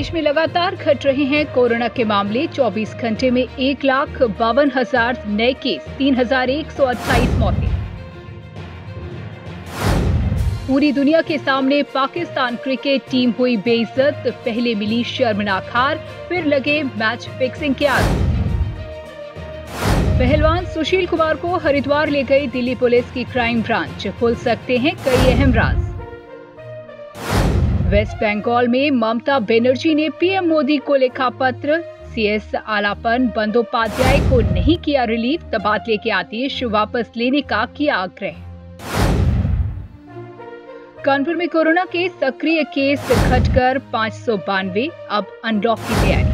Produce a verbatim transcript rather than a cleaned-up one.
देश में लगातार घट रहे हैं कोरोना के मामले। चौबीस घंटे में एक लाख बावन हजार नए केस, तीन हजार एक सौ अट्ठाईस मौतें। पूरी दुनिया के सामने पाकिस्तान क्रिकेट टीम हुई बेइज्जत। पहले मिली शर्मनाक हार, फिर लगे मैच फिक्सिंग के आरोप। पहलवान सुशील कुमार को हरिद्वार ले गई दिल्ली पुलिस की क्राइम ब्रांच। खुल सकते हैं कई अहम राज। वेस्ट बंगाल में ममता बनर्जी ने पीएम मोदी को लिखा पत्र। सीएस आलापन बंदोपाध्याय को नहीं किया रिलीफ, तबादले के आदेश वापस लेने का किया आग्रह। कानपुर में कोरोना के सक्रिय केस घटकर पाँच सौ बानवे, अब अनलॉक की तैयारी।